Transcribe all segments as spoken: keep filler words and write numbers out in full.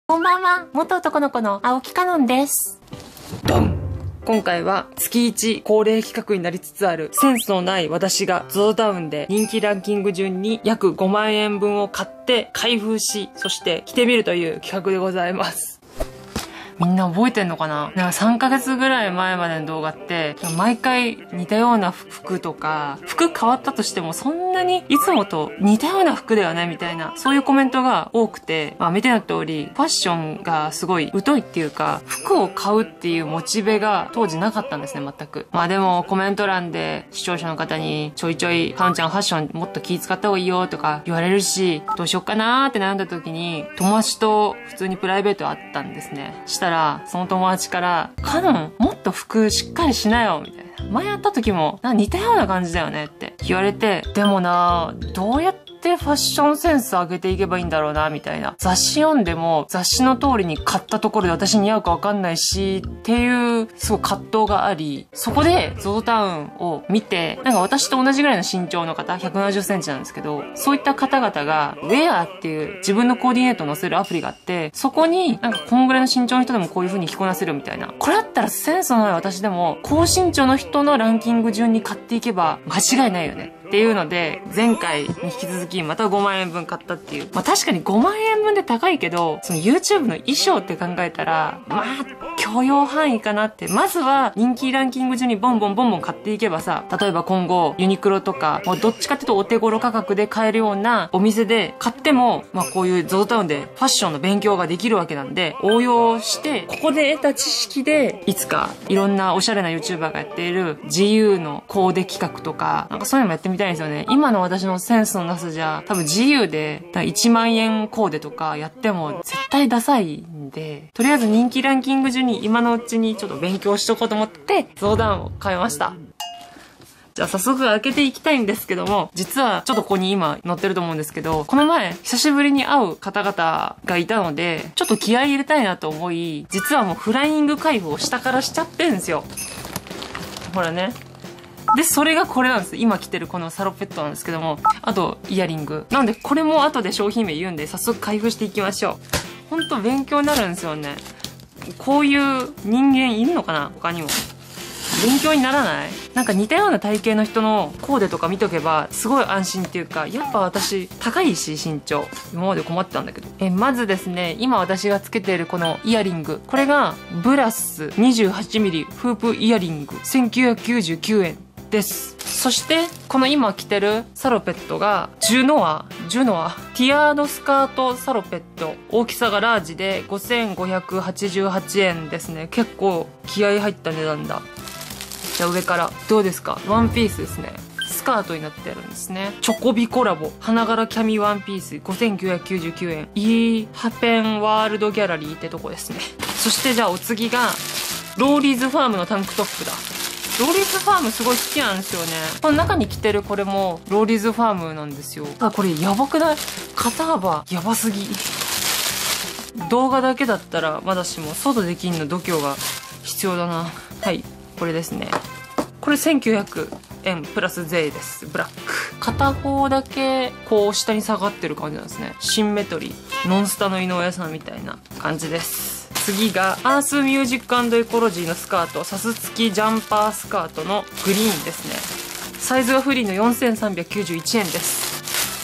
こんばんは、元男の子の青木かのんです。ドン。今回は月いち恒例企画になりつつあるセンスのない私が ゾゾタウンで人気ランキング順に約ごまんえんぶんを買って開封し、そして着てみるという企画でございます。みんな覚えてんのかな？なんかさんかげつぐらい前までの動画って、毎回似たような服とか、服変わったとしてもそんなにいつもと似たような服だよねみたいな、そういうコメントが多くて、まあ見ての通り、ファッションがすごい疎いっていうか、服を買うっていうモチベが当時なかったんですね、全く。まあでもコメント欄で視聴者の方にちょいちょい、かのんちゃんファッションもっと気使った方がいいよとか言われるし、どうしよっかなーって悩んだ時に、友達と普通にプライベートあったんですね。したら、その友達から、カノン、もっと服しっかりしなよみたいな。前やった時も、なんか似たような感じだよねって言われて、でもなぁ、どうやってファッションセンス上げていけばいいんだろうな、みたいな。雑誌読んでも、雑誌の通りに買ったところで私に似合うかわかんないし、っていう、すごい葛藤があり、そこで、ゾゾタウンを見て、なんか私と同じぐらいの身長の方、ひゃくななじゅっセンチなんですけど、そういった方々が、ウェアっていう自分のコーディネートを載せるアプリがあって、そこになんかこんぐらいの身長の人でもこういう風に着こなせるみたいな。これだったらセンスのない私でも、高身長の人のランキング順に買っていけば間違いないよね。っていうので、前回に引き続きまたごまんえんぶん買ったっていう。まあ確かにごまんえんぶんで高いけど、その YouTube の衣装って考えたら、まあ、許容範囲かなって。まずは人気ランキング順にボンボンボンボン買っていけばさ、例えば今後ユニクロとか、もうどっちかっていうとお手頃価格で買えるようなお店で買っても、まあこういう ゾゾタウンでファッションの勉強ができるわけなんで、応用して、ここで得た知識で、いつかいろんなおしゃれな YouTuber がやっている自由のコーデ企画とか、なんかそういうのもやってみたいんですよね。今の私のセンスのなさじゃ、多分自由でいちまんえんコーデとかやっても絶対ダサいんで、とりあえず人気ランキング順に今のうちにちょっと勉強しとこうと思って、ゾゾタウンを買いました。じゃあ早速開けていきたいんですけども、実はちょっとここに今載ってると思うんですけど、この前久しぶりに会う方々がいたので、ちょっと気合い入れたいなと思い、実はもうフライング開封を下からしちゃってるんですよ。ほらね。で、それがこれなんです。今着てるこのサロペットなんですけども、あとイヤリング。なのでこれも後で商品名言うんで、早速開封していきましょう。ほんと勉強になるんですよね。こういう人間いるのかな？他にも。勉強にならない？なんか似たような体型の人のコーデとか見とけばすごい安心っていうか、やっぱ私高いし身長。今まで困ってたんだけど。え、まずですね、今私がつけているこのイヤリング。これがブラス にじゅうはちミリ フープイヤリングせんきゅうひゃくきゅうじゅうきゅうえんです。そしてこの今着てるサロペットがジュノアジュノアティアードスカートサロペット、大きさがラージでごせんごひゃくはちじゅうはちえんですね。結構気合い入った値段だ。じゃあ上からどうですか？ワンピースですね。スカートになってるんですね。チョコビコラボ花柄キャミワンピースごせんきゅうひゃくきゅうじゅうきゅうえん、イーハペンワールドギャラリーってとこですね。そしてじゃあお次がローリーズファームのタンクトップだ。ローリーズファームすごい好きなんですよね。この中に着てるこれもローリーズファームなんですよ。ただこれやばくない？肩幅やばすぎ。動画だけだったらまだしも外できんの度胸が必要だな。はい、これですね。これせんきゅうひゃくえんプラス税です。ブラック。片方だけこう下に下がってる感じなんですね。シンメトリー。ノンスタの井上さんみたいな感じです。次がアースミュージック&エコロジーのスカート、サス付きジャンパースカートのグリーンですね。サイズがフリーのよんせんさんびゃくきゅうじゅういちえんです。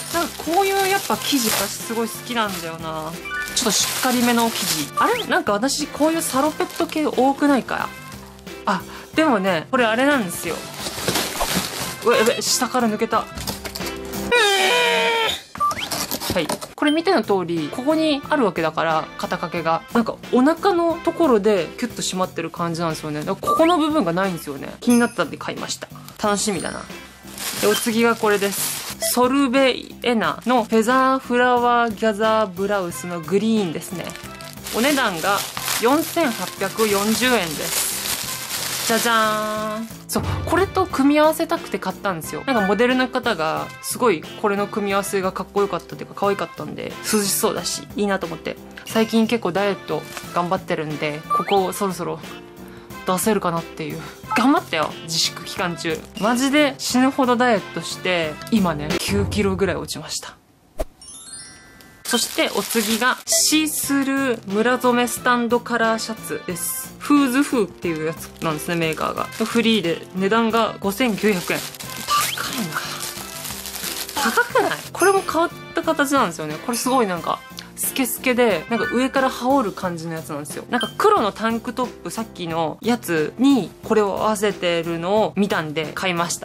なんかこういうやっぱ生地私すごい好きなんだよな。ちょっとしっかりめの生地。あれなんか私こういうサロペット系多くないか？あ、でもね、これあれなんですよ。うわ、やべ、下から抜けた。はい。これ見ての通り、ここにあるわけだから、肩掛けが。なんか、お腹のところでキュッと締まってる感じなんですよね。だからここの部分がないんですよね。気になったんで買いました。楽しみだな。で、お次がこれです。ソルベエナのフェザーフラワーギャザーブラウスのグリーンですね。お値段がよんせんはっぴゃくよんじゅうえんです。じゃじゃーん。そう、これと組み合わせたくて買ったんですよ。なんかモデルの方がすごいこれの組み合わせがかっこよかったっていうか可愛かったんで、涼しそうだしいいなと思って。最近結構ダイエット頑張ってるんで、ここをそろそろ出せるかなっていう。頑張ったよ、自粛期間中。マジで死ぬほどダイエットして今ねきゅうキロぐらい落ちました。 そしてお次がシースルー村染めスタンドカラーシャツです。フーズフーっていうやつなんですね、メーカーが。フリーで値段がごせんきゅうひゃくえん。高いな。高くない？これも変わった形なんですよね。これすごいなんかスケスケで、なんか上から羽織る感じのやつなんですよ。なんか黒のタンクトップ、さっきのやつにこれを合わせてるのを見たんで買いました。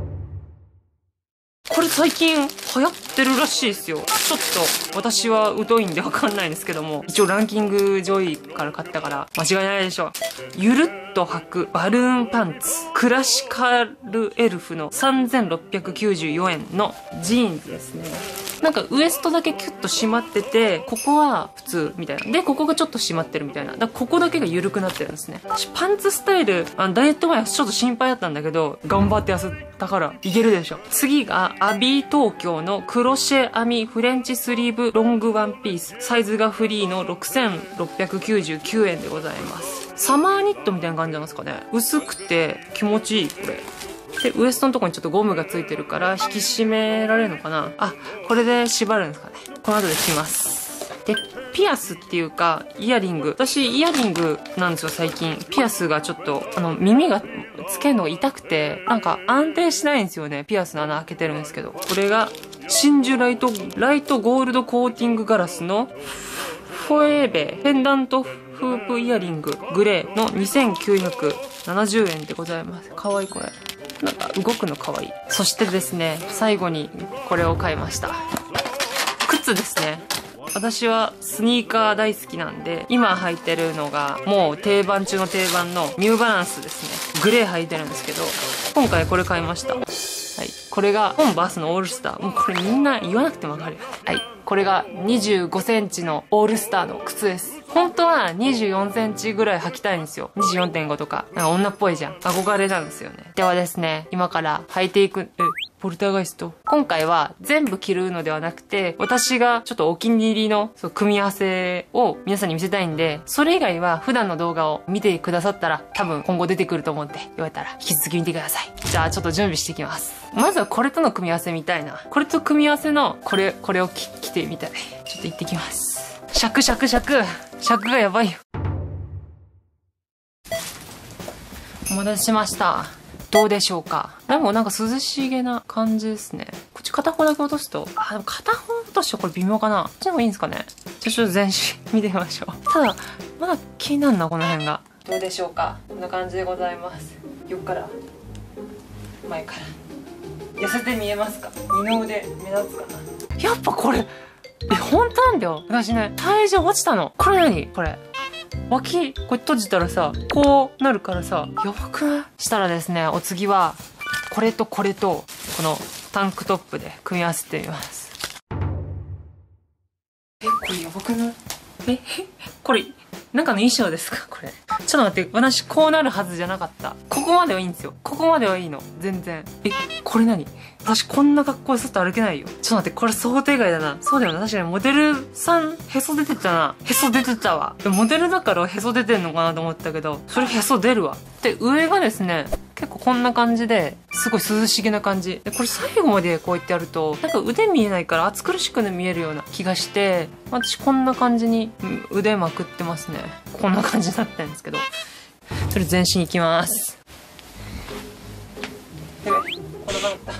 これ最近流行ってるらしいですよ。ちょっと私は疎いんでわかんないんですけども、一応ランキング上位から買ったから間違いないでしょう。ゆるっと履くバルーンパンツ、クラシカルエルフのさんぜんろっぴゃくきゅうじゅうよえんのジーンズですね。なんかウエストだけキュッと締まってて、ここは普通みたいな。で、ここがちょっと締まってるみたいな。だからここだけが緩くなってるんですね。私パンツスタイル、あのダイエット前はちょっと心配だったんだけど、頑張って痩せたからいけるでしょ。次がアビー東京のクロシェ編みフレンチスリーブロングワンピース。サイズがフリーのろくせんろっぴゃくきゅうじゅうきゅうえんでございます。サマーニットみたいな感じなんですかね。薄くて気持ちいい、これ。で、ウエストのとこにちょっとゴムがついてるから引き締められるのかなあ、これで縛るんですかね。この後でします。で、ピアスっていうか、イヤリング。私、イヤリングなんですよ、最近。ピアスがちょっと、あの、耳がつけるのが痛くて、なんか安定しないんですよね。ピアスの穴開けてるんですけど。これが、真珠ライト、ライトゴールドコーティングガラスの、フォエーベペンダントフープイヤリンググレーのにせんきゅうひゃくななじゅうえんでございます。かわいいこれ。なんか動くのかわいい。そしてですね、最後にこれを買いました。靴ですね。私はスニーカー大好きなんで、今履いてるのがもう定番中の定番のニューバランスですね。グレー履いてるんですけど、今回これ買いました。はい。これがコンバースのオールスター。もうこれみんな言わなくてもわかるよ。はい。これがにじゅうごセンチのオールスターの靴です。本当はにじゅうよんセンチぐらい履きたいんですよ。にじゅうよんてんごとか。なんか女っぽいじゃん。憧れなんですよね。ではですね、今から履いていく、え、ポルターガイスト。今回は全部着るのではなくて、私がちょっとお気に入りのそう組み合わせを皆さんに見せたいんで、それ以外は普段の動画を見てくださったら多分今後出てくると思うんで、よかったら引き続き見てください。じゃあちょっと準備していきます。まずはこれとの組み合わせみたいな。これと組み合わせの、これ、これを着着てみたい。ちょっと行ってきます。尺尺尺尺がやばいよ。お待たせしました。どうでしょうか。でもなんか涼しげな感じですね。こっち片方だけ落とすと、あ、でも片方落としてこれ微妙かな。こっちの方がいいんですかね。じゃあちょっと全身見てみましょう。ただ、まだ気になるな、この辺が。どうでしょうか。こんな感じでございます。横から、前から。痩せて見えますか。二の腕目立つかな。やっぱこれ、え、本当なんだよ。私ね、体重落ちたの。これ何これ。脇、これ閉じたらさ、こうなるからさ、やばくない？したらですね、お次は、これとこれと、このタンクトップで組み合わせてみます。え、これやばくない？え、これ、なんかの衣装ですかこれ。ちょっと待って、私こうなるはずじゃなかった。ここまではいいんですよ。ここまではいいの。全然。え、これ何？私こんな格好で外歩けないよ。ちょっと待って、これ想定外だな。そうだよな。確かにモデルさん、へそ出てたな。へそ出てたわ。でモデルだからへそ出てんのかなと思ったけど、それへそ出るわ。で、上がですね、結構こんな感じで、すごい涼しげな感じ。で、これ最後までこうやってやると、なんか腕見えないから暑苦しく見えるような気がして、私こんな感じに腕まくってますね。こんな感じになってるんですけど。それ全身いきます。やべ、こんな感じだった。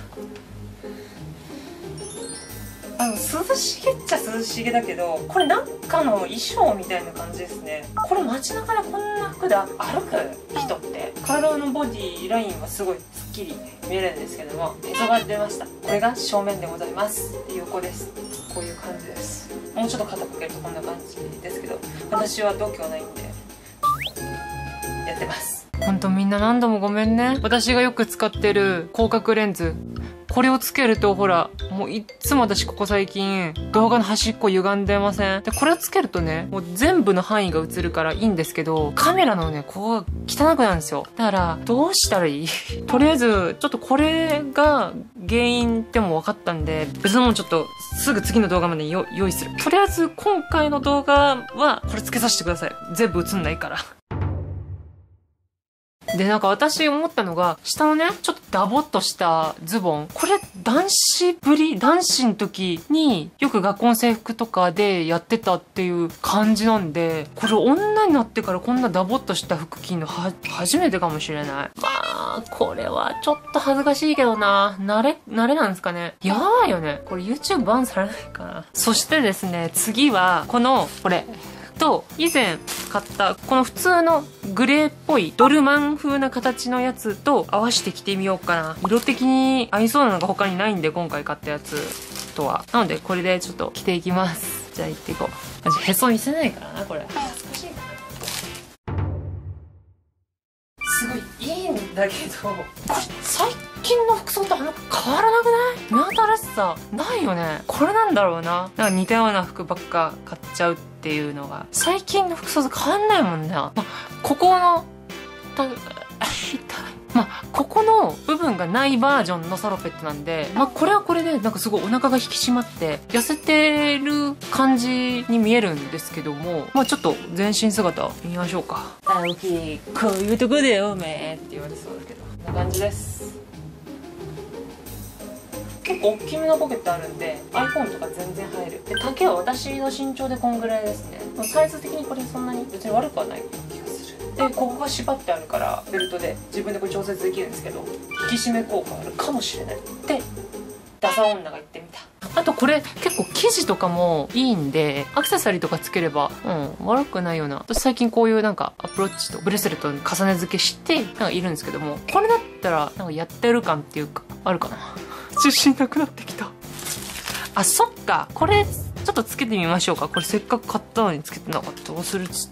あの、涼しげっちゃ涼しげだけど、これなんかの衣装みたいな感じですね。これ街中でこんな服で歩く人って、体のボディラインはすごいスッキリ見えるんですけども、へそが出ました。これが正面でございます。で、横です。こういう感じです。もうちょっと肩かけるとこんな感じですけど、私は度胸ないんで、やってます。ほんとみんな何度もごめんね。私がよく使ってる広角レンズ。これをつけるとほら、もういっつも私ここ最近動画の端っこ歪んでません？で、これをつけるとね、もう全部の範囲が映るからいいんですけど、カメラのね、ここが汚くなるんですよ。だから、どうしたらいい？とりあえず、ちょっとこれが原因っても分かったんで、別のものちょっとすぐ次の動画までよ用意する。とりあえず今回の動画はこれつけさせてください。全部映んないから。 で、なんか私思ったのが、下のね、ちょっとダボっとしたズボン。これ、男子ぶり男子の時によく学校の制服とかでやってたっていう感じなんで、これ女になってからこんなダボっとした服着るのは、初めてかもしれない。まあ、これはちょっと恥ずかしいけどな。慣れ、慣れなんですかね。やばいよね。これ YouTube バンされないかな。そしてですね、次は、この、これ。と、以前買ったこの普通のグレーっぽいドルマン風な形のやつと合わせて着てみようかな。色的に合いそうなのが他にないんで、今回買ったやつとは。なのでこれでちょっと着ていきます。じゃあ行っていこう。マジへそ見せないからな、これ。恥ずかしいかな。すごいいいんだけど、これ最近の服装とあんま変わらなくない？目新しさないよね。これなんだろうな。なんか似たような服ばっか買っちゃうっていうのが最近の服装と変わんないもんな。まあ、ここのたまあ、ここの部分がないバージョンのサロペットなんで、まあ、これはこれでなんかすごいお腹が引き締まって痩せてる感じに見えるんですけども、まあ、ちょっと全身姿見ましょうか。あ、大きい。こういうとこだよ、おめえって言われそうだけど。こんな感じです。結構大きめのポケットあるんで iPhone とか全然入る。で、丈は私の身長でこんぐらいですね。サイズ的にこれそんなに別に悪くはない気がする。で、ここが縛ってあるからベルトで自分でこれ調節できるんですけど、引き締め効果あるかもしれないってダサ女が言ってみた。あとこれ結構生地とかもいいんで、アクセサリーとかつければうん悪くないような。私最近こういうなんかアプローチとブレスレットに重ね付けしてなんかいるんですけども、これだったらなんかやってる感っていうかあるかな。自信なくなってきた。あ、そっか。これ、ちょっとつけてみましょうか。これせっかく買ったのにつけてなかった。どうするっつった。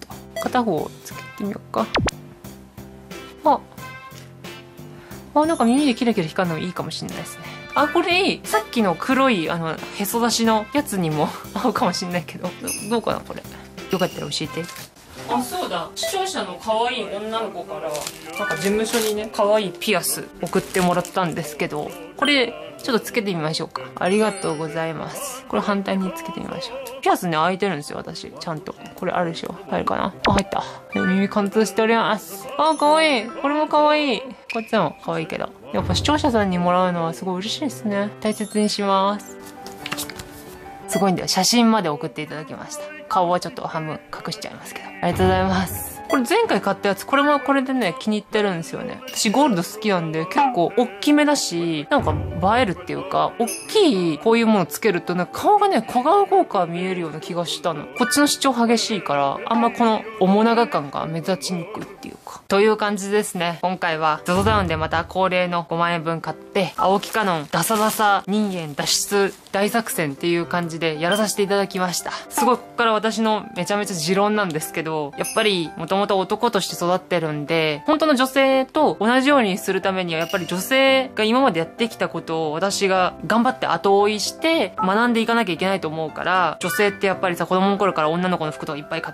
片方つけてみようか。あ。あ、なんか耳でキラキラ光るのいいかもしれないですね。あ、これいい。さっきの黒い、あの、へそ出しのやつにも合うかもしれないけど。ど, どうかな、これ。よかったら教えて。あ、そうだ。視聴者の可愛い女の子から、なんか事務所にね、可愛いピアス送ってもらったんですけど、これ、ちょっとつけてみましょうか。ありがとうございます。これ反対につけてみましょう。ピアスね、開いてるんですよ、私。ちゃんと。これあるでしょ。入るかなあ、入った。耳貫通しております。あ、可愛い。これも可愛い。こっちも可愛いけど。やっぱ視聴者さんにもらうのはすごい嬉しいですね。大切にします。すごいんだよ。写真まで送っていただきました。顔はちょっと半分隠しちゃいますけど。ありがとうございます。これ前回買ったやつ、これもこれでね、気に入ってるんですよね。私ゴールド好きなんで、結構大きめだし、なんか映えるっていうか、大きいこういうものつけると、なんか顔がね、小顔効果見えるような気がしたの。こっちの主張激しいから、あんまこの面長感が目立ちにくいっていうか。という感じですね。今回は ゾゾ ダウンでまた恒例のごまんえんぶん買って、青木カノンダサダサ人間脱出大作戦っていう感じでやらさせていただきました。すごいここから私のめちゃめちゃ持論なんですけど、やっぱり元々男として育ってるんで、本当の女性と同じようにするためにはやっぱり女性が今までやってきたことを私が頑張って後追いして学んでいかなきゃいけないと思うから、女性ってやっぱりさ、子供の頃から女の子の服とかいっぱい買って、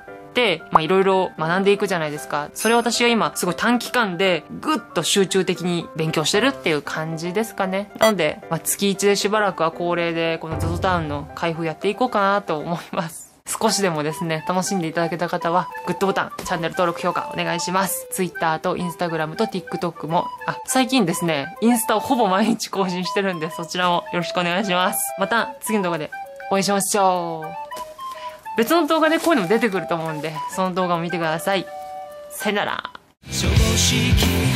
まあいろいろ学んでいくじゃないですか。それを私は今すごい短期間でぐっと集中的に勉強してるっていう感じですかね。なので、まあ月いちでしばらくは恒例でこの ゾゾ タウンの開封やっていこうかなと思います。少しでもですね、楽しんでいただけた方は、グッドボタン、チャンネル登録、評価お願いします。Twitter と Instagram と TikTok も、あ、最近ですね、インスタをほぼ毎日更新してるんで、そちらもよろしくお願いします。また次の動画でお会いしましょう。別の動画でこういうのも出てくると思うんで、その動画も見てください。さよなら。